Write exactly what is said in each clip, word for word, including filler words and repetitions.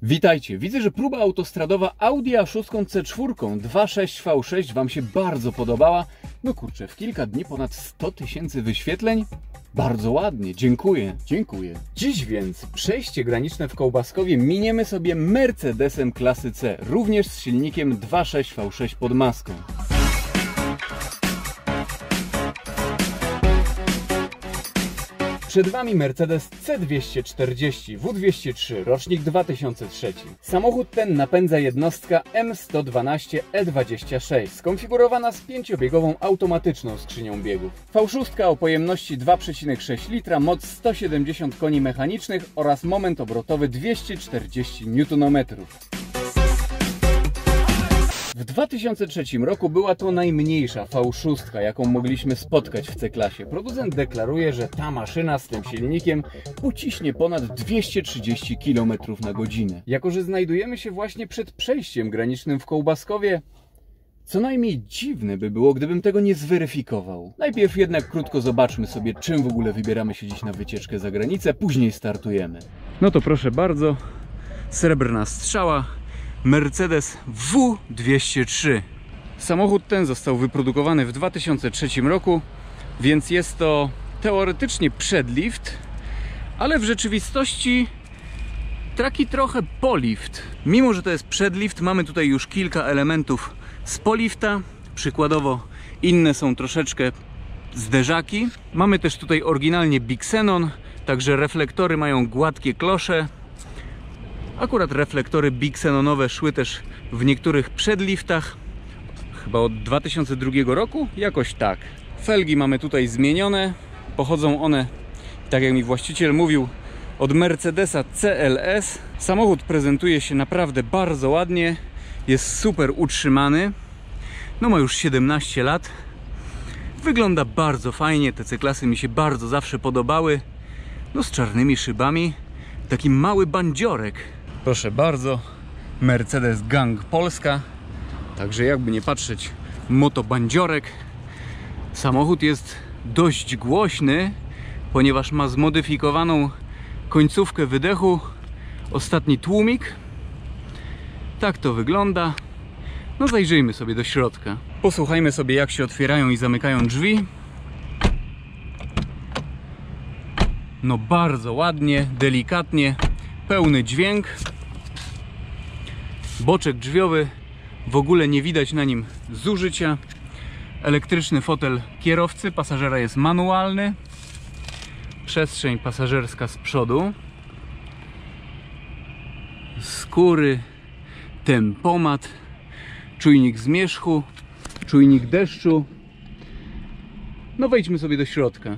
Witajcie, widzę, że próba autostradowa Audi A sześć C cztery dwa sześć V sześć Wam się bardzo podobała. No kurczę, w kilka dni ponad sto tysięcy wyświetleń. Bardzo ładnie, dziękuję, dziękuję. Dziś więc przejście graniczne w Kołbaskowie miniemy sobie Mercedesem klasy C, również z silnikiem dwa sześć V sześć pod maską. Przed Wami Mercedes C dwieście czterdzieści W dwieście trzy, rocznik dwa tysiące trzeci. Samochód ten napędza jednostka M sto dwanaście E dwadzieścia sześć, skonfigurowana z pięciobiegową automatyczną skrzynią biegów. V sześć o pojemności dwa przecinek sześć litra, moc sto siedemdziesiąt koni mechanicznych oraz moment obrotowy dwieście czterdzieści niutonometrów. W dwa tysiące trzecim roku była to najmniejsza V sześć, jaką mogliśmy spotkać w C-klasie. Producent deklaruje, że ta maszyna z tym silnikiem uciśnie ponad dwieście trzydzieści kilometrów na godzinę. Jako że znajdujemy się właśnie przed przejściem granicznym w Kołbaskowie, co najmniej dziwne by było, gdybym tego nie zweryfikował. Najpierw jednak krótko zobaczmy sobie, czym w ogóle wybieramy się dziś na wycieczkę za granicę, później startujemy. No to proszę bardzo, srebrna strzała. Mercedes W dwieście trzy. Samochód ten został wyprodukowany w dwa tysiące trzecim roku, więc jest to teoretycznie przedlift, ale w rzeczywistości taki trochę polift. Mimo że to jest przedlift, mamy tutaj już kilka elementów z polifta. Przykładowo inne są troszeczkę zderzaki. Mamy też tutaj oryginalnie Bixenon, także reflektory mają gładkie klosze. Akurat reflektory bixenonowe szły też w niektórych przedliftach, chyba od dwa tysiące drugiego roku, jakoś tak. Felgi mamy tutaj zmienione, pochodzą one, tak jak mi właściciel mówił, od Mercedesa C L S. Samochód prezentuje się naprawdę bardzo ładnie, jest super utrzymany, no ma już siedemnaście lat. Wygląda bardzo fajnie, te C-klasy mi się bardzo zawsze podobały, no z czarnymi szybami, taki mały bandziorek. Proszę bardzo, Mercedes Gang Polska, także jakby nie patrzeć, motobandziorek. Samochód jest dość głośny, ponieważ ma zmodyfikowaną końcówkę wydechu, ostatni tłumik. Tak to wygląda. No zajrzyjmy sobie do środka. Posłuchajmy sobie, jak się otwierają i zamykają drzwi. No bardzo ładnie, delikatnie, pełny dźwięk. Boczek drzwiowy, w ogóle nie widać na nim zużycia. Elektryczny fotel kierowcy, pasażera jest manualny. Przestrzeń pasażerska z przodu. Skóry, tempomat, czujnik zmierzchu, czujnik deszczu. No wejdźmy sobie do środka.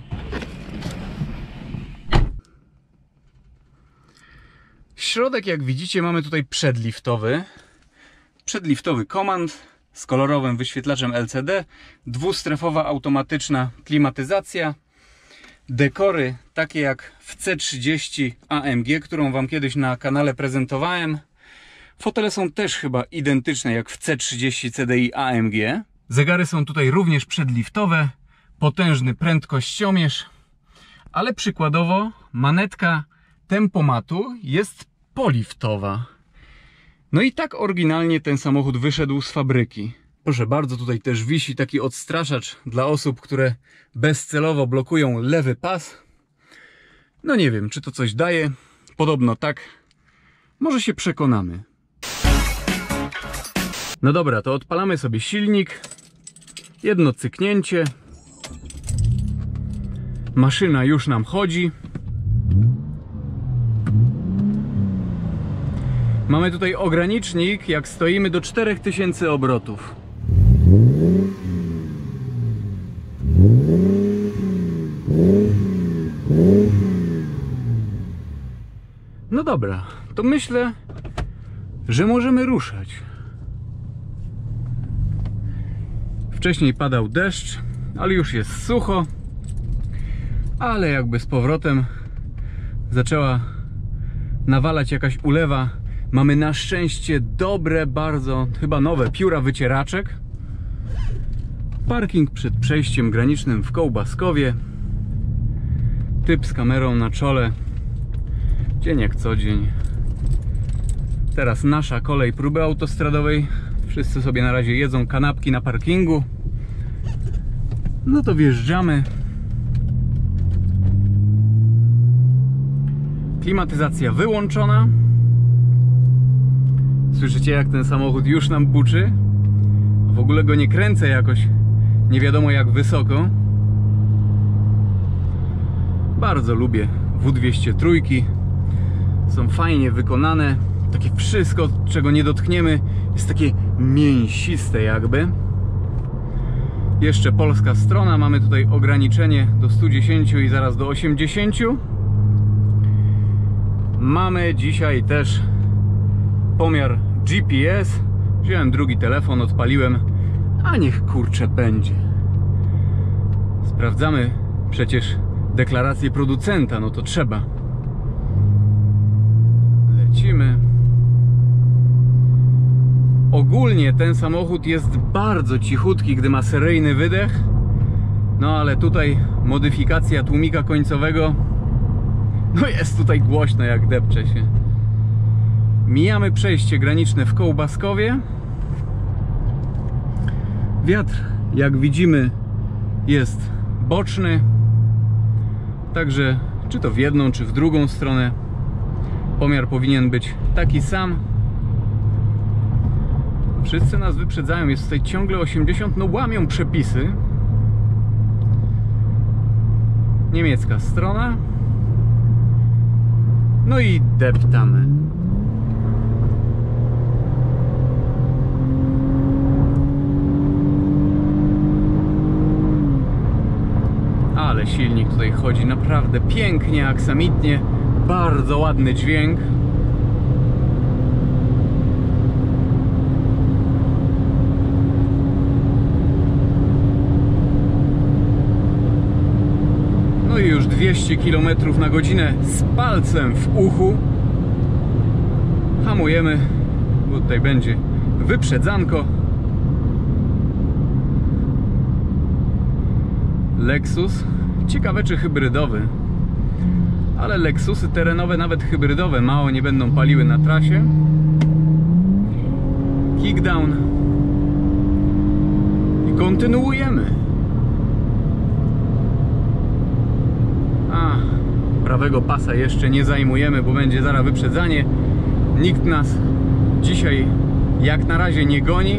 Środek, jak widzicie, mamy tutaj przedliftowy. Przedliftowy komand z kolorowym wyświetlaczem L C D. Dwustrefowa automatyczna klimatyzacja. Dekory takie jak w C trzydzieści A M G, którą Wam kiedyś na kanale prezentowałem. Fotele są też chyba identyczne jak w C trzydzieści C D I A M G. Zegary są tutaj również przedliftowe. Potężny prędkościomierz. Ale przykładowo manetka tempomatu jest poliftowa. No i tak oryginalnie ten samochód wyszedł z fabryki. Proszę bardzo, tutaj też wisi taki odstraszacz dla osób, które bezcelowo blokują lewy pas. No nie wiem, czy to coś daje. Podobno tak. Może się przekonamy. No dobra, to odpalamy sobie silnik. Jedno cyknięcie. Maszyna już nam chodzi. Mamy tutaj ogranicznik, jak stoimy, do czterech tysięcy obrotów. No dobra, to myślę, że możemy ruszać. Wcześniej padał deszcz, ale już jest sucho. Ale jakby z powrotem zaczęła nawalać jakaś ulewa. Mamy na szczęście dobre, bardzo, chyba nowe pióra wycieraczek. Parking przed przejściem granicznym w Kołbaskowie. Typ z kamerą na czole. Dzień jak co dzień. Teraz nasza kolej próby autostradowej. Wszyscy sobie na razie jedzą kanapki na parkingu. No to wjeżdżamy. Klimatyzacja wyłączona. Słyszycie, jak ten samochód już nam buczy? W ogóle go nie kręcę jakoś nie wiadomo jak wysoko. Bardzo lubię W dwieście trzy. Są fajnie wykonane. Takie wszystko, czego nie dotkniemy, jest takie mięsiste jakby. Jeszcze polska strona. Mamy tutaj ograniczenie do stu dziesięciu i zaraz do osiemdziesięciu. Mamy dzisiaj też pomiar G P S. Wziąłem drugi telefon, odpaliłem, a niech kurczę będzie. Sprawdzamy przecież deklarację producenta, no to trzeba. Lecimy. Ogólnie ten samochód jest bardzo cichutki, gdy ma seryjny wydech. No ale tutaj modyfikacja tłumika końcowego. No jest tutaj głośno jak depcze się. Mijamy przejście graniczne w Kołbaskowie. Wiatr, jak widzimy, jest boczny. Także czy to w jedną, czy w drugą stronę pomiar powinien być taki sam. Wszyscy nas wyprzedzają, jest tutaj ciągle osiemdziesiąt, no łamią przepisy. Niemiecka strona. No i deptamy. Ale silnik tutaj chodzi naprawdę pięknie, aksamitnie. Bardzo ładny dźwięk. No i już dwieście kilometrów na godzinę z palcem w uchu. Hamujemy, bo tutaj będzie wyprzedzanko. Lexus. Ciekawe czy hybrydowy. Ale Lexusy terenowe, nawet hybrydowe, mało nie będą paliły na trasie. Kickdown. I kontynuujemy. A, prawego pasa jeszcze nie zajmujemy, bo będzie zaraz wyprzedzanie. Nikt nas dzisiaj jak na razie nie goni.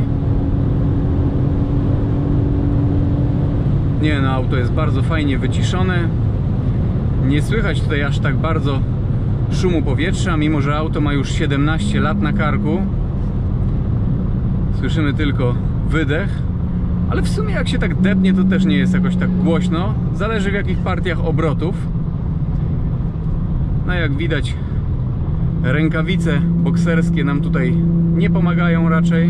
Nie, no auto jest bardzo fajnie wyciszone. Nie słychać tutaj aż tak bardzo szumu powietrza, mimo że auto ma już siedemnaście lat na karku. Słyszymy tylko wydech. Ale w sumie jak się tak depnie, to też nie jest jakoś tak głośno. Zależy w jakich partiach obrotów. No jak widać, rękawice bokserskie nam tutaj nie pomagają raczej.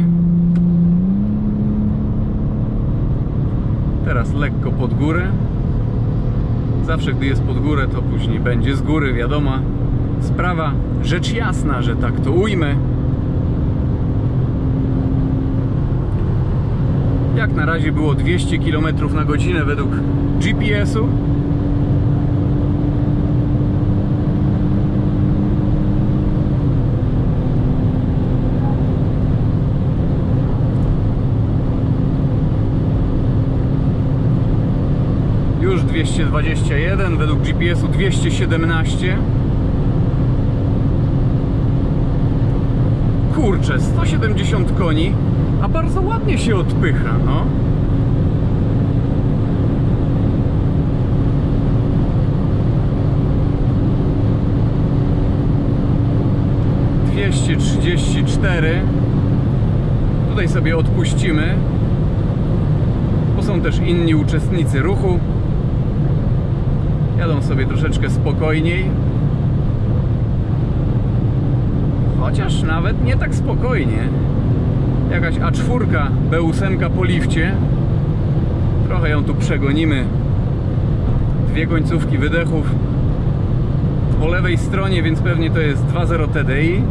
Teraz lekko pod górę. Zawsze gdy jest pod górę, to później będzie z góry, wiadomo. Sprawa, rzecz jasna, że tak to ujmę. Jak na razie było dwieście kilometrów na godzinę według G P S-u. Już dwieście dwadzieścia jeden, według G P S-u dwieście siedemnaście. Kurczę, sto siedemdziesiąt koni, a bardzo ładnie się odpycha, no. dwieście trzydzieści cztery. Tutaj sobie odpuścimy, bo są też inni uczestnicy ruchu. Jadą sobie troszeczkę spokojniej. Chociaż nawet nie tak spokojnie. Jakaś A cztery, B osiem po lifcie. Trochę ją tu przegonimy. Dwie końcówki wydechów po lewej stronie, więc pewnie to jest dwa zero T D I.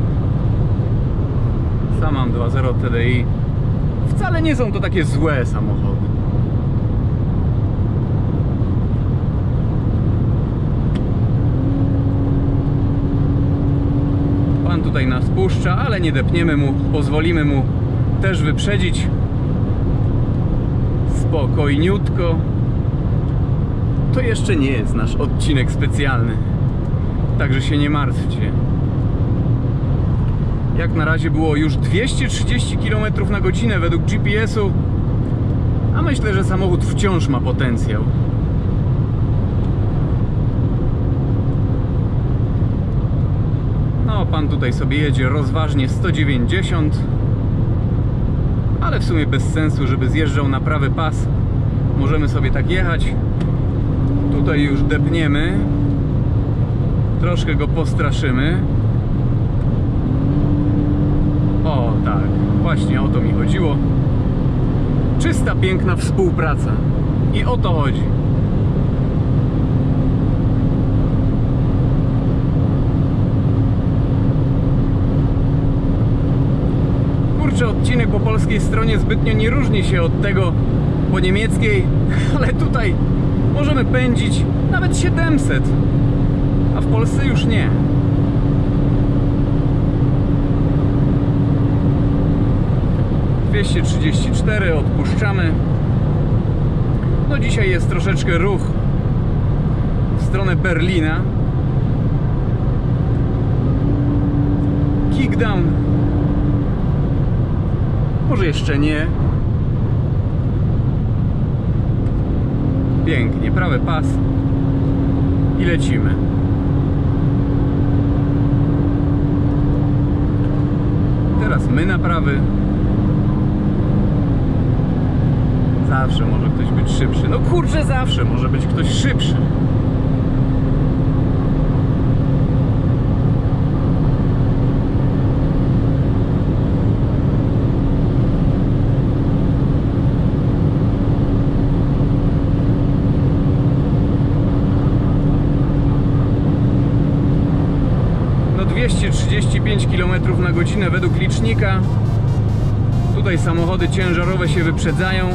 Sam mam dwa zero T D I. Wcale nie są to takie złe samochody. Pan tutaj nas puszcza. wypuszcza, ale nie depniemy mu, pozwolimy mu też wyprzedzić. Spokojniutko. To jeszcze nie jest nasz odcinek specjalny, także się nie martwcie. Jak na razie było już dwieście trzydzieści kilometrów na godzinę według G P S-u, a myślę, że samochód wciąż ma potencjał. No, pan tutaj sobie jedzie rozważnie sto dziewięćdziesiąt, ale w sumie bez sensu, żeby zjeżdżał na prawy pas. Możemy sobie tak jechać. Tutaj już depniemy, troszkę go postraszymy. O tak, właśnie o to mi chodziło. Czysta, piękna współpraca. I o to chodzi. Kurczę, odcinek po polskiej stronie zbytnio nie różni się od tego po niemieckiej, ale tutaj możemy pędzić nawet siedemset, a w Polsce już nie. dwieście trzydzieści cztery, odpuszczamy. No dzisiaj jest troszeczkę ruch w stronę Berlina. Kickdown. Może jeszcze nie. Pięknie, prawy pas i lecimy. Teraz my na prawy. Zawsze może ktoś być szybszy. No kurczę, zawsze może być ktoś szybszy. dwieście trzydzieści pięć kilometrów na godzinę według licznika. Tutaj samochody ciężarowe się wyprzedzają.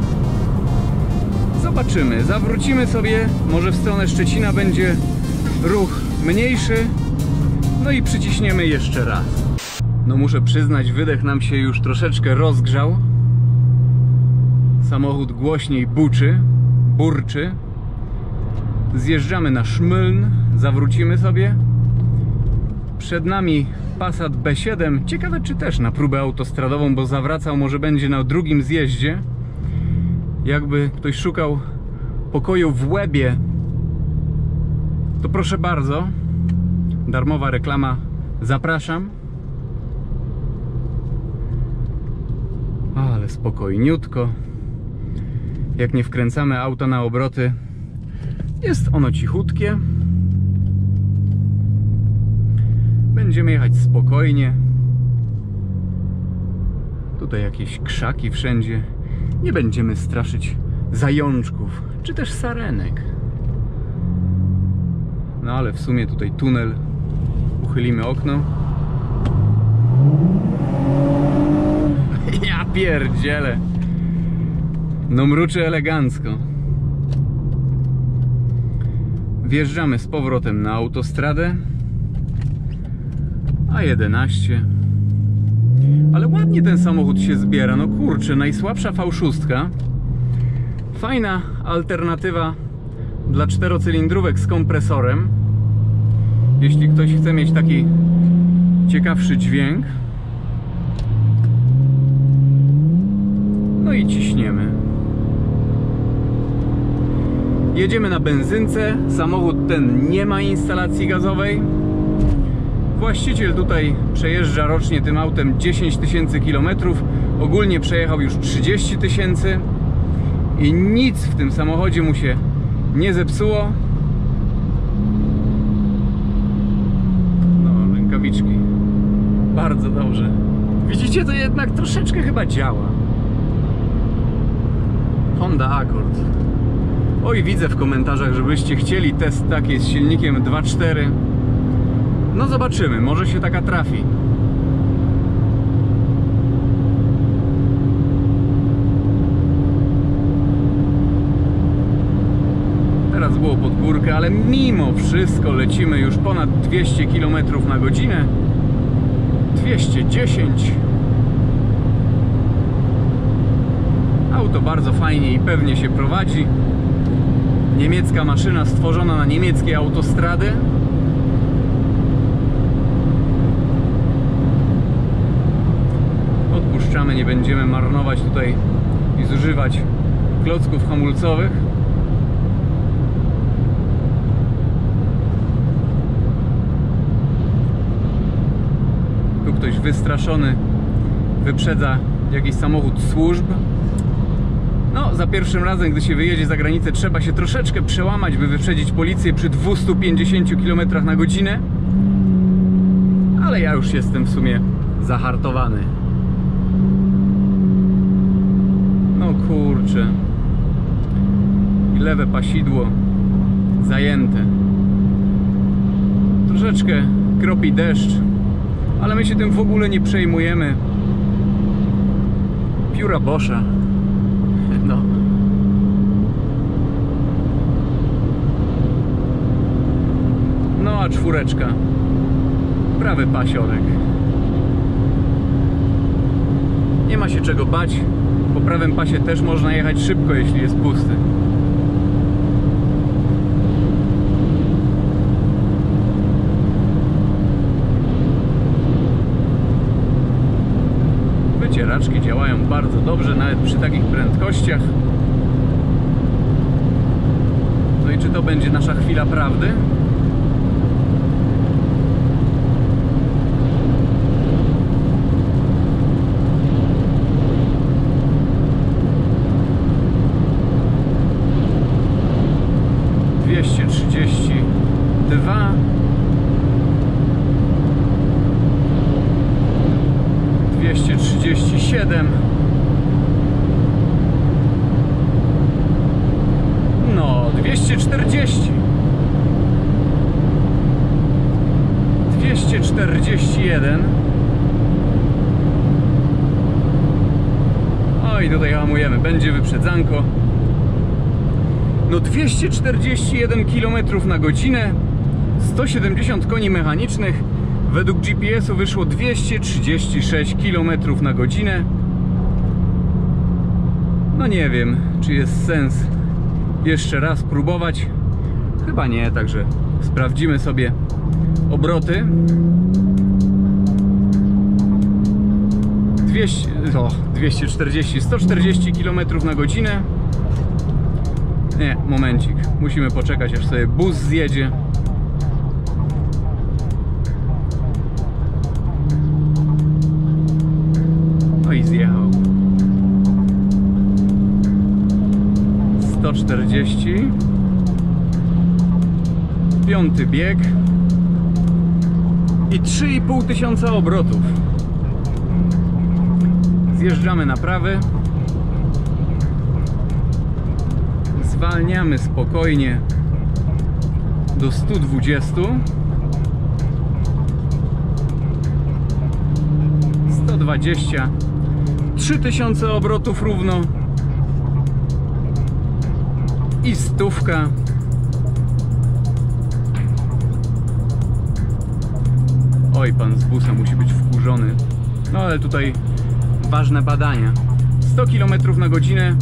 Zobaczymy, zawrócimy sobie, może w stronę Szczecina będzie ruch mniejszy. No i przyciśniemy jeszcze raz. No muszę przyznać, wydech nam się już troszeczkę rozgrzał. Samochód głośniej buczy, burczy. Zjeżdżamy na Szmyln, zawrócimy sobie. Przed nami Passat B siedem. Ciekawe, czy też na próbę autostradową, bo zawracał, może będzie na drugim zjeździe. Jakby ktoś szukał pokoju w Łebie, to proszę bardzo, darmowa reklama, zapraszam. Ale spokojniutko. Jak nie wkręcamy auta na obroty, jest ono cichutkie. Będziemy jechać spokojnie. Tutaj jakieś krzaki wszędzie. Nie będziemy straszyć zajączków, czy też sarenek. No ale w sumie tutaj tunel. Uchylimy okno. Ja pierdzielę. No mruczy elegancko. Wjeżdżamy z powrotem na autostradę. A jedenaście. Ale ładnie ten samochód się zbiera. No kurczę, najsłabsza V sześć. Fajna alternatywa dla czterocylindrówek z kompresorem. Jeśli ktoś chce mieć taki ciekawszy dźwięk. No i ciśniemy. Jedziemy na benzynce. Samochód ten nie ma instalacji gazowej. Właściciel tutaj przejeżdża rocznie tym autem dziesięć tysięcy kilometrów. Ogólnie przejechał już trzydzieści tysięcy. I nic w tym samochodzie mu się nie zepsuło. No, rękawiczki. Bardzo dobrze. Widzicie, to jednak troszeczkę chyba działa. Honda Accord. Oj, widzę w komentarzach, żebyście chcieli test taki z silnikiem dwa cztery. No zobaczymy, może się taka trafi. Teraz było pod górkę, ale mimo wszystko lecimy już ponad dwieście kilometrów na godzinę. dwieście dziesięć. Auto bardzo fajnie i pewnie się prowadzi. Niemiecka maszyna stworzona na niemieckiej autostrady. Odpuszczamy, nie będziemy marnować tutaj i zużywać klocków hamulcowych. Tu ktoś wystraszony wyprzedza jakiś samochód służb. No, za pierwszym razem, gdy się wyjedzie za granicę, trzeba się troszeczkę przełamać, by wyprzedzić policję przy dwustu pięćdziesięciu kilometrach na godzinę. Ale ja już jestem w sumie zahartowany. No kurczę. I lewe pasidło zajęte. Troszeczkę kropi deszcz, ale my się tym w ogóle nie przejmujemy. Pióra Boscha. No. No a czwóreczka. Prawy pasiorek. Nie ma się czego bać. Po prawym pasie też można jechać szybko, jeśli jest pusty. Wycieraczki działają bardzo dobrze, nawet przy takich prędkościach. No i czy to będzie nasza chwila prawdy? dwieście trzydzieści dwa. dwieście trzydzieści siedem. No, dwieście czterdzieści. dwieście czterdzieści jeden. O, i tutaj hamujemy. Będzie wyprzedzanko. No, dwieście czterdzieści jeden kilometrów na godzinę. sto siedemdziesiąt koni mechanicznych. Według G P S-u wyszło dwieście trzydzieści sześć kilometrów na godzinę. No nie wiem, czy jest sens jeszcze raz próbować. Chyba nie, także sprawdzimy sobie obroty. dwieście, o, dwieście czterdzieści, sto czterdzieści kilometrów na godzinę. Nie, momencik. Musimy poczekać, aż sobie bus zjedzie. No i zjechał. sto czterdzieści. Piąty bieg. I trzy i pół tysiąca obrotów. Zjeżdżamy na prawy. Zwalniamy spokojnie do stu dwudziestu. sto dwadzieścia. trzy tysiące obrotów równo. I stówka. Oj, pan z busa musi być wkurzony. No ale tutaj ważne badania. sto kilometrów na godzinę.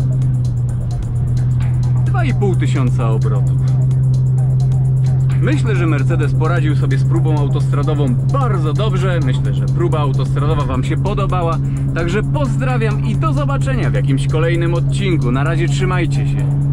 dwa i pół tysiąca obrotów. Myślę, że Mercedes poradził sobie z próbą autostradową bardzo dobrze. Myślę, że próba autostradowa Wam się podobała. Także pozdrawiam i do zobaczenia w jakimś kolejnym odcinku. Na razie trzymajcie się.